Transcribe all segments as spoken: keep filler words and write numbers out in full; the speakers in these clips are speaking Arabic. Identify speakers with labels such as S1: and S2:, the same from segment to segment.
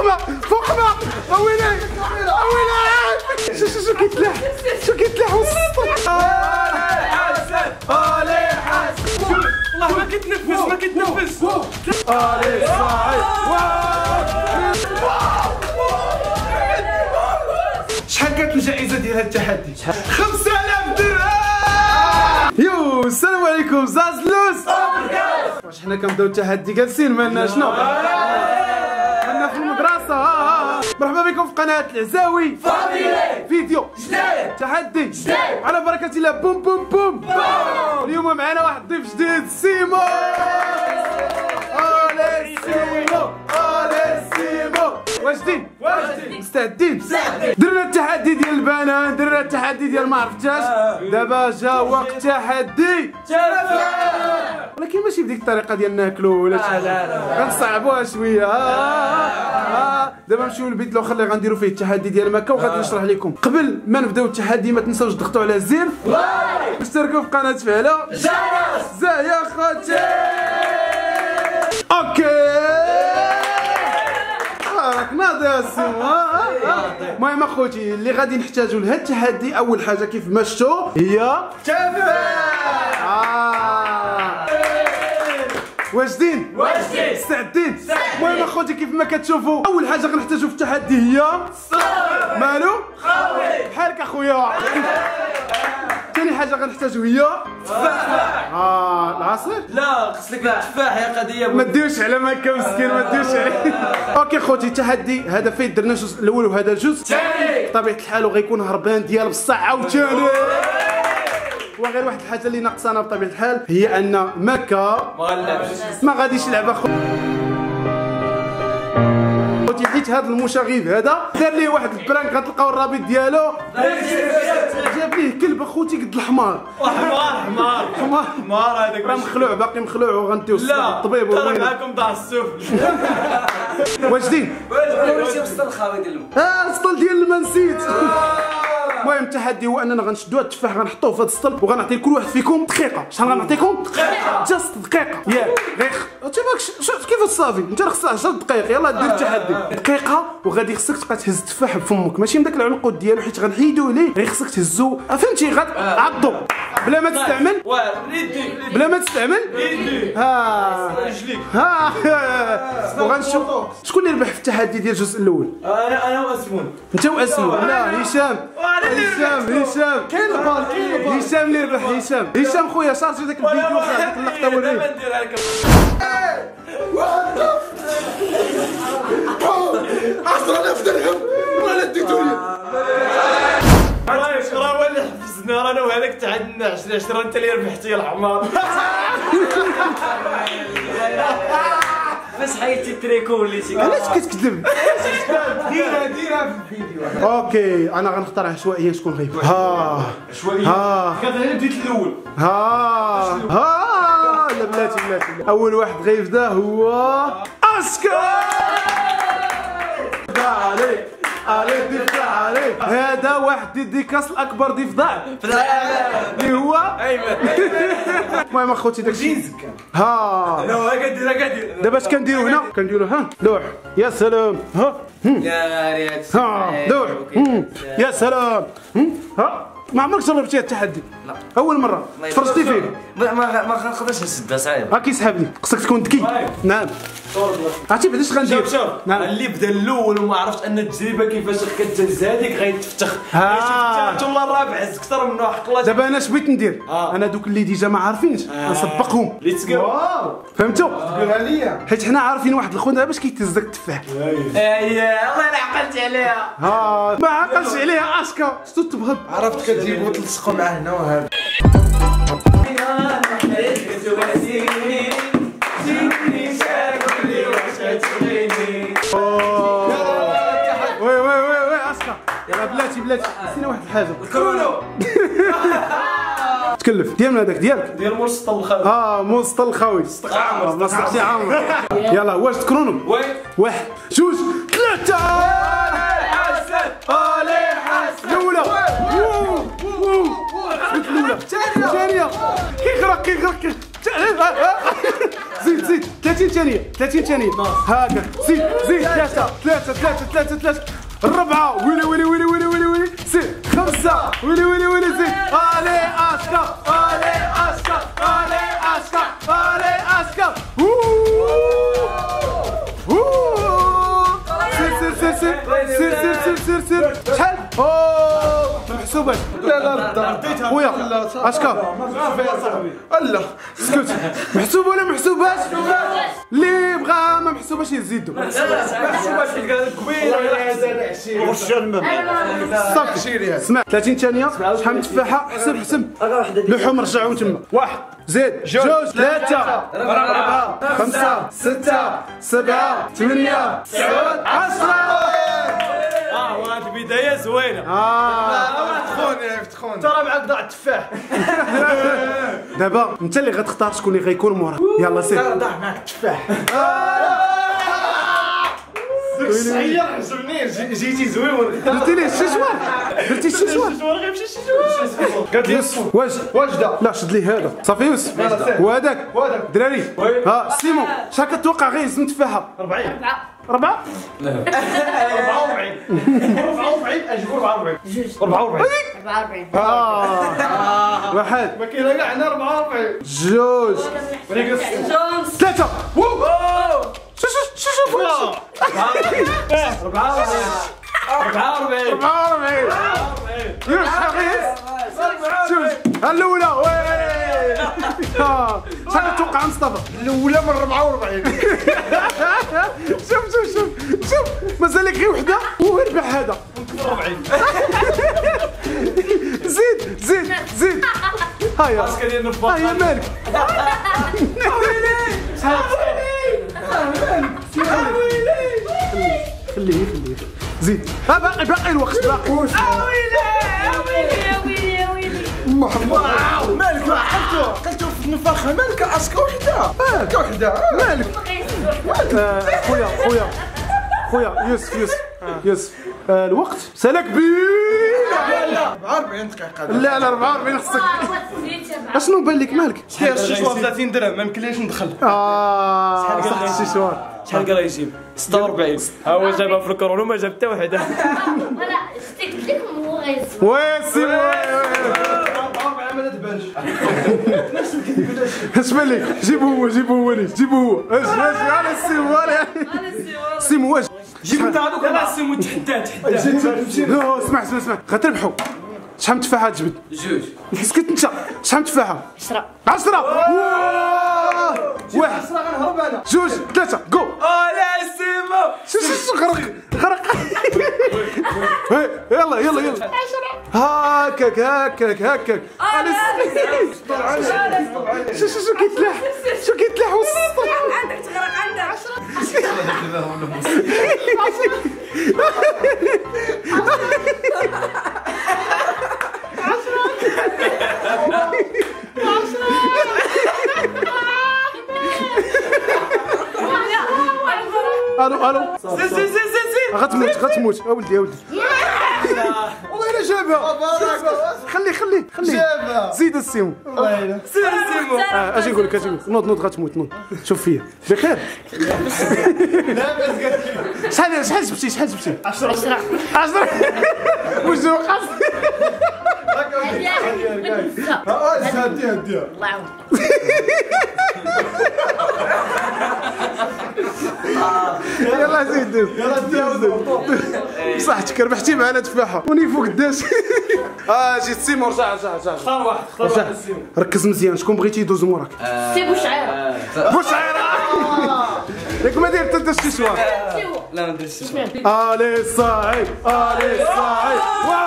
S1: فوقنا فوقنا ويلي ويلي شو شو شو كيتلاح شو كيتلاح وسط
S2: حسن علي حسن والله ما كيتنفس ما كيتنفس
S1: علي صاحي
S2: شحال كانت الجائزة ديال هاد التحدي؟ خمسة آلاف درهم.
S1: يو السلام عليكم زازلوس. واش حنا كنبداو التحدي جالسين مالنا شنو؟ حنا في المدرسة. مرحبا بكم في قناة العزاوي
S2: فاميلي.
S1: فيديو
S2: جديد
S1: تحدي
S2: جديد
S1: على بركة الله. بوم بوم بوم
S2: بوم.
S1: اليوم معنا واحد ضيف جديد سيمو. الي سيمو الي سيمو. واجدين؟
S2: واجدين
S1: مستعدين؟
S2: مستعدين.
S1: درنا التحدي ديال البنان، درنا التحدي ديال ما عرفتهاش، دابا جا وقت تحدي
S2: جفا.
S1: ولكن ماشي بديك الطريقه ديال ناكلو ولا شي حاجه، غنصعبوها شويه. ها دابا نمشيو للبيت الاخر اللي غنديرو فيه التحدي ديال مكه وغادي نشرح لكم. قبل ما نبداو التحدي ما تنساوش تضغطوا على الزر لايك، اشتركوا في القناه، تفعلوا
S2: جرس
S1: زي يا خوتي. اوكي راك ناضي يا سيمو. المهم اخوتي اللي غادي نحتاجو لهاد التحدي اول حاجه كيف ما شفتوا هي
S2: جفا.
S1: آه. واجدين؟
S2: واجدين.
S1: مستعدين؟ المهم اخوتي كيف ما كتشوفوا اول حاجه غنحتاجو في التحدي هي
S2: صافي
S1: مالو
S2: خوي
S1: بحالك اخويا. ثاني حاجه غنحتاجو هي
S2: تفاح.
S1: اه العصير.
S2: لا خصك التفاح يا قضية.
S1: ما ديروش على مكه مسكين، ما ديروش عليه. اوكي خوتي التحدي هذا فيه درنا الجزء الاول وهذا الجزء
S2: الثاني
S1: بطبيعه الحال وغيكون هربان ديال بصح عاوتاني. وغير واحد الحاجه اللي ناقصانا بطبيعه الحال هي ان مكه
S2: ما غنلعبش.
S1: ما غاديش يلعب اخو. خوتي حيت هذا المشاغب هذا دار ليه واحد البرانك غتلقاو الرابط ديالو جاب ليه كلب اخوتي قد الحمار.
S2: حمار حمار
S1: حمار
S2: حمار هذاك
S1: راه مخلوع باقي مخلوع وغنديو
S2: لا
S1: الطبيب.
S2: ترى معاكم ضاع السفل.
S1: واجدين؟
S2: واش وصل الخاوي ديال الماء.
S1: اه السطل ديال الماء نسيت. المهم التحدي هو اننا غنشدو هاد التفاح غنحطوه في هاد السطل وغنعطي لكل واحد فيكم دقيقه. شحال غنعطيكم؟
S2: دقيقة.
S1: جاست دقيقه ياك غير انت ماكش كيف الصافي انت خصك عشر دقائق. يلاه دير التحدي دقيقه وغادي خصك تبقى تهز التفاح بفمك ماشي من داك العنقود ديالو حيت غنحيدو ليه. غير خصك تهزو فهمتي غتعضو بلا ما تستعمل
S2: يدي
S1: بلا ما تستعمل
S2: يدي
S1: ها
S2: رجليك.
S1: ها وغنشوف شكون اللي ربح في التحدي ديال الجزء الاول.
S2: انا انا واسمون.
S1: انت واسمو. لا هشام هشام هشام
S2: كاين البال كاين البال.
S1: هشام اللي ربح. هشام هشام خويا شارجي داك الفيديو ديك اللقطه وريه.
S2: دابا نديرها لك.
S3: عشرة آلاف درهم ولا اديتوني.
S2: راه هو اللي حفزنا رانا وهذاك تعدنا عشرة عشرة انت اللي ربحتي يا الحمار. فاش حيدتي التريكو وليتي
S1: علاش كتكذب؟
S2: ديرها ديرها في الفيديو.
S1: اوكي انا غنختار عشوائيا شكون غيفوز. ها
S2: شويه
S1: ها
S2: كان انا بديت الاول.
S1: ها ها لا بلاتي بلاتي اول واحد غيبدا هو اسكا. عليك عليك دفع عليك. هذا واحد ديديكاس الاكبر ضفدع اللي هو
S2: ايمن.
S1: المهم اخوتي داكشي ها.
S2: لا قادر قادر.
S1: دابا اش كنديرو هنا؟ كنديرو ها لوح. يا سلام ها
S2: يا ريت
S1: ها لوح. يا سلام ها. ما عمرك جربتي التحدي؟
S2: لا
S1: اول مره تفرجتي فيه؟
S2: ما ما ما نقدرش نسدها صعيب.
S1: ها كيسحبني خصك تكون ذكي. نعم عرفتي بعدا اش غندير؟
S2: شوف شوف
S1: نعم
S2: اللي بدا الاول وما عرفش ان التجربه كيفاش كتهز هذيك غيتفتخ.
S1: ها.
S2: شفت والله الرابع هز اكثر منه حق الله.
S1: دابا انا اش بغيت ندير؟
S2: آه.
S1: انا دوك اللي ديجا ما عارفينش نسبقهم.
S2: ليتس جو.
S1: فهمتوا؟
S3: قولها ليا.
S1: حيت حنا عارفين واحد الخدعه باش كيتهز داك التفاح.
S2: اييه الله انا عقلت عليها.
S1: ها ما عقلش عليها اشكا شتو تبغض.
S3: عرفت كتجيبو تلصقوا معاه هنا وهذا.
S1: وي وي وي وي اشكا يلا بلاتي بلاتي نسينا واحد الحاجه.
S2: كولو
S1: تكلف ديالنا هذاك ديالك.
S2: ديال مول السطل الخاوي.
S1: اه مول السطل الخاوي.
S2: صدق عامر.
S1: ما صدقتي عامر. يلا واش تكرونهم؟
S2: وين
S1: واحد جوج ثلاثة.
S2: حسن علي حسن.
S1: الأولى الأولى الثانية كيغرق كيغرق زيد زيد ثلاثين ثانية ثلاثين ثانية هكا زيد زيد ثلاثة ثلاثة ثلاثة ثلاثة ثلاثة أربعة ويلي ويلي ويلي ويلي ويلي ويلي زيد خمسة ويلي ويلي ويلي زيد الي اشكا الي اشكا الي اشكا الي اشكا سير سير سير سير سير سير سير سير سير شحال اوه ما محسوباش
S3: لا لا لا
S1: خويا اشكا
S3: لا
S1: اسكت محسوب ولا محسوباش اللي بغا ما محسوباش يزيدو صافي اسمع ثلاثين ثانية شحال من تفاحة حسب حسب لوحهم رجعهم تما واحد زيد جوج ثلاثة أربعة خمسة ستة سبعة ثمانية تسعة عشرة
S2: اه وهذه بدايه زوينه.
S1: اه
S3: تخوني تخوني
S2: ترى معك ضاع التفاح.
S1: دابا انت اللي غتختار شكون اللي غيكون موراك. يلا سير
S3: ضاع معك التفاح.
S2: الصعير عجبني جيتي زوين.
S1: درتي ليه الشجوار درتي الشجوار
S2: غيمشي شي جوج.
S1: قالت لي واش
S3: واجده
S1: لا شد لي هذا صافي يوسف وهذاك دراري ها سيمون شحال كتوقع غيهز تفاحه؟
S2: أربعين
S1: أربعة
S2: أربعة وأربعين أربعة وأربعين أجيب أربعة وأربعين
S4: جوج
S2: أربعة وأربعين
S4: أربعة وأربعين
S1: آه واحد
S2: ما كاين كاع عندنا أربعة وأربعين
S1: جوج
S4: جونز
S1: ثلاثة شو شو شو شو
S2: أربعة وأربعين أربعة وأربعين
S1: أربعة وأربعين يوسف شحال غيهز؟ شوف الأولى وي شحال كتوقع مصطفى؟
S3: الاولى من أربعة وأربعين.
S1: شوف شوف شوف شوف مازال لك غير وحده ويربح هذا
S2: أربعين.
S1: زيد زيد زيد هيا
S2: راسك ديال النفاق.
S1: هيا مالك خليه خليه زيد ها باقي باقي الوقت باقي
S3: مالك ما حطو قلتو في النفاخه مالك عسكه وحده هكا وحده
S1: مالك آه، خويا خويا خويا يوسف يوسف يوسف آه، الوقت سالا كبير
S3: أربعة وأربعين دقيقه.
S1: لا لا أربعة وأربعين خصك اشنو بان لك مالك
S2: شحال الشيشوار ثلاثين درهم ما يمكنليش ندخل.
S1: اه صح الشيشوار
S2: شحال قال يجيب؟ ستة وأربعين. ها هو جابها في الكورونا وما جاب حتى وحده.
S4: ولا شتي قلت لكم هو غيزوين
S1: وي سي وي
S3: أربعة وأربعين ما تبانش.
S1: اش بان لك جيبو هو جيبو هو ليش جيبو هو اش اش على السيمو على السيمو واش
S2: جيب انت هذوك لا سيمو تحداه تحداه.
S1: لا اسمع اسمع اسمع غتربحوا شحال من تفاحه تجبد؟
S2: جوج.
S1: اسكت انت شحال من تفاحه؟
S4: عشرة
S1: عشرة واحد
S3: غنهرب انا.
S1: جوج ثلاثة جو
S2: اه لا سيمو.
S1: شو شو شو غرق غرق هاي، يلا يلا يلا هاكاك هاكاك هاكاك شو شو شو كيتلاح شو كيتلاح وسط
S4: عندك تغرق عندك
S1: الو الو
S2: زيد زيد زيد زيد.
S1: غتموت غتموت اولدي اولدي والله الا جابها خلي خلي خلي
S3: جابها.
S1: زيد السيمو
S2: سير سيمو.
S1: آه، اجي نقول لك اجي نقول لك نوض نوض غتموت نوض شوف فيا بخير شحال شحال جبتي شحال جبتي
S4: عشرة
S1: عشرة واش وقع
S3: هديها هديها.
S4: الله يعاون
S1: يلا زيد يلا دير بصحتك ربحتي معنا تفاحه ونيفو قداش اه جيت سيمو رجع رجع رجع
S2: اختار واحد اختار واحد سيمو.
S1: ركز مزيان شكون بغيتي يدوز موراك
S4: سي بوشعيرة
S1: بوشعيرة ياك ما داير حتى شي شوار
S2: لا ما نديرش
S1: الي صاعي الي صاعي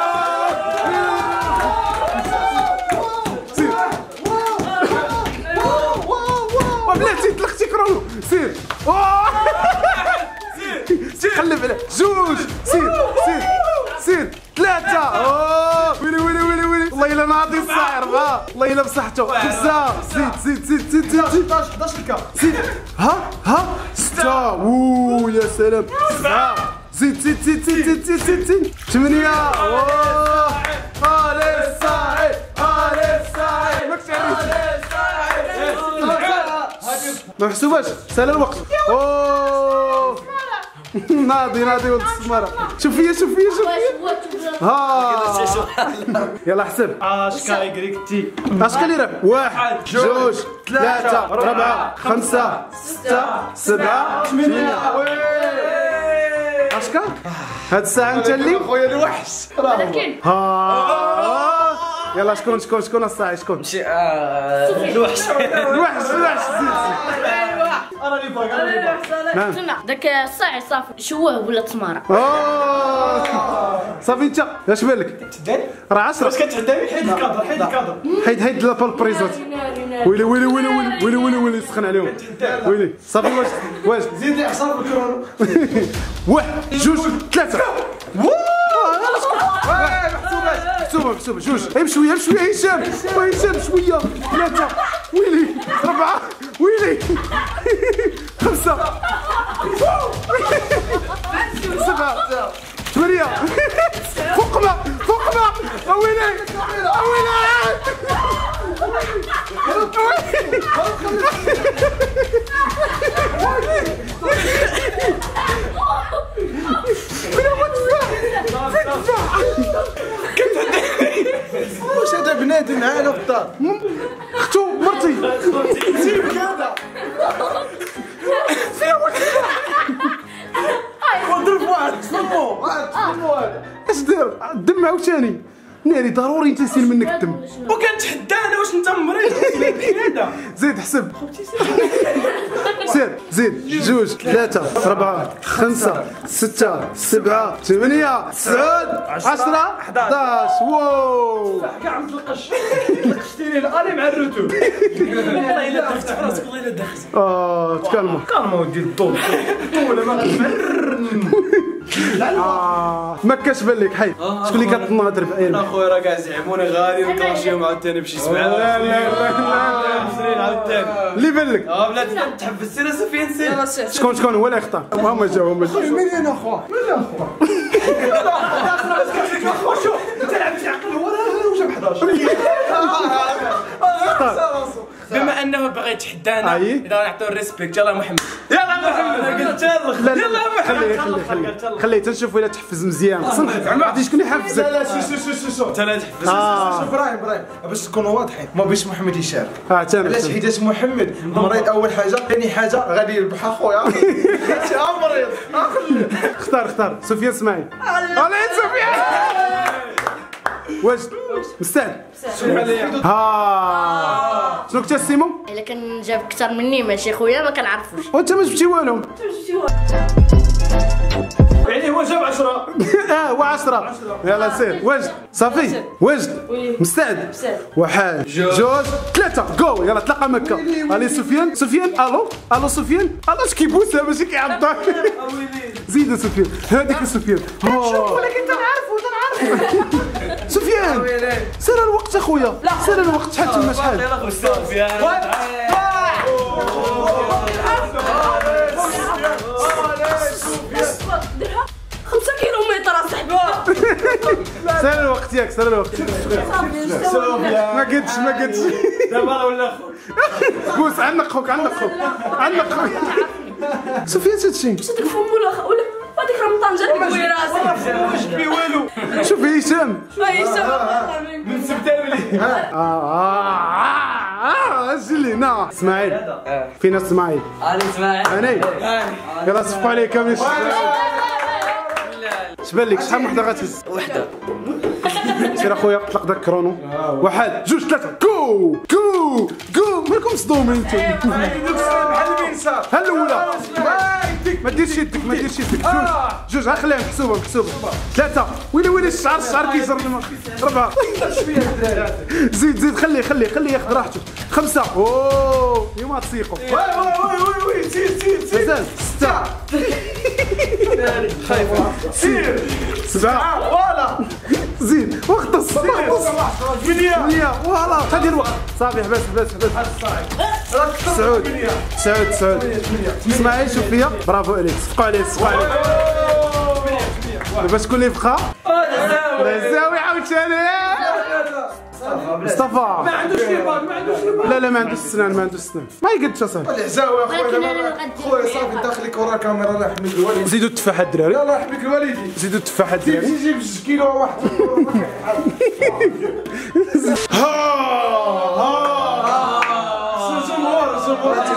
S1: بلاتي طلقتي كرونو سير سير خلف عليه جوج سير سير سير ثلاثة اوه ويلي ويلي ويلي ويلي والله الا ناضي الصاع أربعة والله الا بصحته خمسة زيد زيد زيد زيد زيد زيد
S3: حداش حداش الكا.
S1: زيد ها ها ستة اوه يا سلام سبعة زيد زيد زيد زيد زيد زيد زيد زيد ثمانية اوه الي الصاعي الي الصاعي ماكش عريس ما محسوباش سال الوقت اوه ناضي ناضي ولد السمارة. شوف فيا شوف فيا شوف فيا. ها يلا حسب.
S2: اشكا يقريكتي.
S1: اشكال اللي راه واحد جوج ثلاثة أربعة خمسة ستة سبعة ثمانية. اشكال هاد الساعة انت اللي
S3: خويا الوحش.
S4: ولكن
S1: ها يلا شكون شكون شكون الصاعي شكون؟
S5: شي الوحش
S1: الوحش الوحش زيد
S3: انا اللي باغي انا اللي باغي.
S1: نعم.
S4: سمع داك الصاعي صافي شوه ولا تمارة.
S1: اوه صافي انت اش بالك؟ راه عشرة.
S2: واش كتعداني؟ حيد الكادر حيد الكادر.
S1: حيد حيد لابال بريزوت. ويلي ويلي ويلي ويلي ويلي ويلي ويلي سخن عليهم. ويلي صافي واش واش
S3: زيد لي حصار بالكرونو.
S1: واحد جوج ثلاثة.
S3: محسوبات.
S1: محسوبة محسوبة جوج. امشي شوية امشي شوية هشام. هشام شوية. ثلاثة. ويلي أربعة. ويلي خمسة. سبعة. ثمانية. فوقنا فوقنا. ويلي ويلي.
S3: واش هذا بنادم معانا في الدار؟
S1: اختو مرتي.
S3: سيبك هذا. وضرب واحد تصمو واحد تصمو هذا.
S1: اش دير الدم عاوتاني ناري ضروري انت يسيل منك الدم.
S2: وكنتحدانا واش انت مريض هذا.
S1: زيد حسب. سير زيد جوج ثلاثة أربعة خمسة ستة سبعة ثمانية تسعة عشرة أحداش. واو
S2: كاع عم تلقش لقشتيني الالي مع الرتوب. والله الا دخلت في راسك والله الا دخلت.
S1: اه تكلم
S2: كان ودي الضوء ولا ما
S1: اه ما كاش بالك حي شكون اللي كتناظر بعين
S2: اخويا راه كاع زعموني غادي نكراشيهم عاوتاني بشي سبعه. لا لا لا عاوتاني
S1: اللي بالك.
S2: اه بلاتي تحبس سير سفين سير.
S1: شكون شكون هو اللي اختار هما جاو هما جاو.
S3: مين انا اخويا؟ مين انا اخويا؟
S2: شوف انت لعبتي عقل هو راه وجاب حداش. بما انه باغي يتحدانا اذا نعطيو الريسبكت. يلا محمد يلا محمد قلت
S1: لا لا خليه خليه خليه خليه تنشوف ولا تحفز مزيان صنع ما عرفتي شكون يحفزك.
S3: لا لا شو شو شو شو
S2: انت لا تحفز.
S3: شوف ابراهيم ابراهيم باش تكونوا واضحين ما بيش محمد يشارك.
S1: اه تمام
S3: علاش حيت محمد مريض اول حاجه ثاني حاجه غادي يربح اخويا. ها مريض
S1: اختار اختار سفيان اسماعيل. عليك سفيان واش مستعد؟ ها شنو كنت سيمون؟
S4: الا كان جاب اكثر مني ماشي خويا ما كنعرفوش.
S1: وانت ما جبتي والو.
S2: يعني هو جاب عشرة.
S1: اه هو عشرة. يلا سير وجد صافي وجد مستعد. واحد جوج ثلاثة جو. يلا تلاقى مكة. علي سفيان سفيان الو الو سفيان الو اش كيبوسها ماشي كيعضها. زيد سفيان هذيك سفيان. شوف ولكن تنعرفو تنعرفو. سفيان سير الوقت اخويا سير الوقت شحال تما شحال.
S2: يلا سفيان
S4: خمسة كيلومتر اصاحبي.
S1: سير الوقت ياك سير الوقت. ما قدش ما قدش.
S2: دابا ولا اخو
S1: بوس عنق خوك عنق خوك عنق خوك. سفيان هادشي
S4: واش هذيك فم ولا ولا هذيك راه من طنجة اللي بوي راسي.
S2: واش بي والو.
S1: شوف هشام
S2: من سبتمبر.
S1: اه اجلي نا اسماعيل فينا اسماعيل.
S5: علي اسماعيل
S1: انا يلا صفقوا عليه كامل. شبان لك شحال وحده غتهز؟
S5: وحده.
S1: سير اخويا طلق داك الكرونو. واحد جوج ثلاثة جو جو جو مالكم مصدومين انتم.
S3: بحال الانسان.
S1: ها الاولى ما ديرش يدك ما ديرش يدك. جوج جوج ها خليها محسوبه محسوبه. ثلاثة ويلي ويلي الشعر الشعر كيزرد. أربعة زيد زيد خليه خليه خليه ياخذ راحته. خمسة اوه اليوم تسيقوا.
S3: وي وي وي وي سير سير سير.
S1: مازال ستة سير سبعة
S3: فوالا
S1: زيد واغطس واغطس.
S3: ثمانية
S1: ثمانية فوالا هادي الوقت صافي حبس حبس حبس. سعود سعود سعود اسماعيل شوف فيا برافو عليك صفقوا عليه صفقوا عليه. دابا شكون اللي بقى؟ الله يزاوي عاوتاني. مصطفى
S2: ما عندوش شيبان ما عندوش شيبان.
S1: لا لا ما عندوش السنان ما عندوش السنان ما يقدش اصاحبي.
S3: العزاوي
S4: ولكن
S3: اخويا
S4: أنا غادي
S3: خويا صافي داخلك ورا الكاميرا الله يحميك الوالد.
S1: زيدوا التفاحه الدراري
S3: الله يحميك الوالدي.
S1: زيدوا التفاحه
S3: جيب
S1: الدراري.
S3: جيب جوج كيلو واحد.
S1: ها ها
S3: الجمهور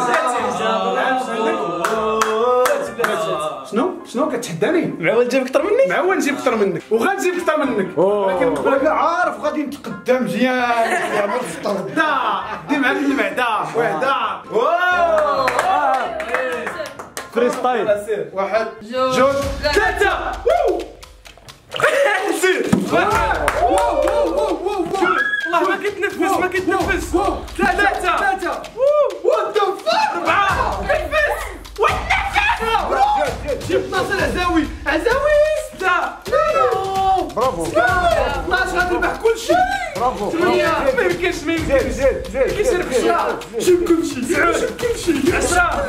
S1: شنو شنو كتحداني؟
S2: معول جايب اكثر مني.
S1: معول نجيب اكثر منك وغنجيب اكثر منك ولكن قبل
S3: ولكن عارف غادي نتقدم مزيان يا مرفطر.
S1: دا دي معاك المعده وحده فري ستايل.
S3: واحد
S4: جوج
S2: ثلاثة.
S1: سير
S2: والله ما كنتنفس ما كنتنفس. ثلاثة. ثلاثة.
S3: وات ذا فاك.
S2: أربعة. نفس. والنفس.
S1: جبت ناصر عزاوي عزاوي
S2: ستة.
S3: برافو
S1: اثناش غتربح كلشي.
S3: برافو
S2: ثمانية. ما يمكنش ما يمكنش.
S3: زيد زيد زيد
S2: كيصير عشرة.
S1: جيب كلشي
S2: جيب كلشي. عشرة.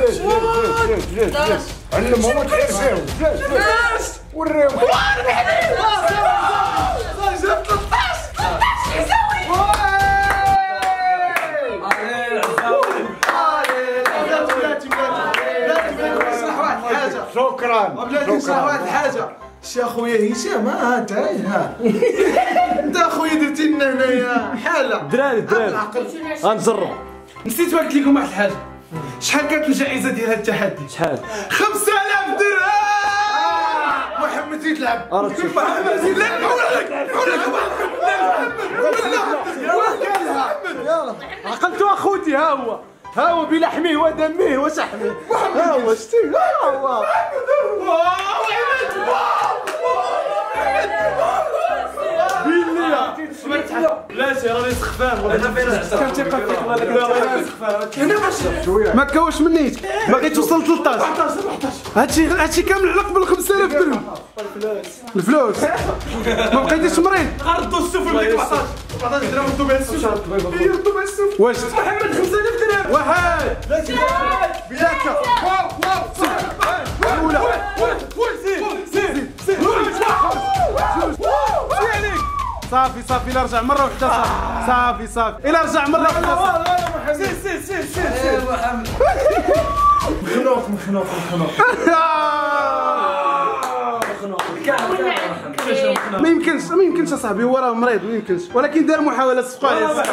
S3: علم هو كيف زيد زيد وريهم
S1: شكرا
S3: بلاتي نشرح واحد الحاجه. شي اخويا هشام ها انت ها انت اخويا درتي لنا هنايا حاله.
S1: دراري دراري غنجرب.
S2: نسيت قلت لكم واحد الحاجة. شحال كانت الجائزة ديال هذا التحدي؟
S1: شحال؟
S2: خمسة آلاف درهم.
S3: محمد زيد لعب.
S2: محمد زيد لا نقول لك نقول لك
S3: يلا
S1: عقلتو اخوتي ها هو ها هو بلحمه ودمه وشحمه ها هو شتي ها هو
S2: لا سي راني سخفان انا فين كم ثقه فيك
S1: ما تكوش منيت باغي توصل ثلاثطاش هادشي هادشي كامل على قبل خمسة آلاف درهم الفلوس ما بقيتيش مريض
S2: غردوا السفل ديك أربعطاش أربعطاش درهم ردوا بها السفل هي ردوا بها السفل
S1: واش
S2: محمد خمسة آلاف درهم
S1: واحد
S3: بياك واو واو
S1: الاولى
S2: زيد زيد
S1: صافي صافي الا رجع مره وحده صافي صافي صافي الا رجع مره وحده
S2: سير سير سير سير سير
S3: مخنوق مخنوق مخنوق.
S1: ما يمكنش ما يمكنش اصاحبي هو راه مريض ما يمكنش ولكن دار محاوله صفقوا عليه.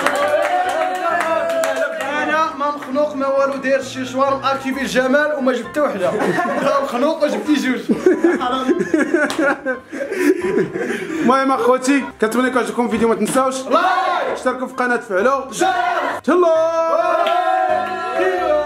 S3: انا ما مخنوق ما والو داير شي شوار ماكتيفي الجمال وما جبت حتى وحده. انا مخنوق وجبتي جوج.
S1: المهم اخوتي كنتمنى يكون عجبكم الفيديو ما تنساوش
S3: لايك
S1: اشتركوا في القناه تفعلوا
S3: شير
S1: تهلاو.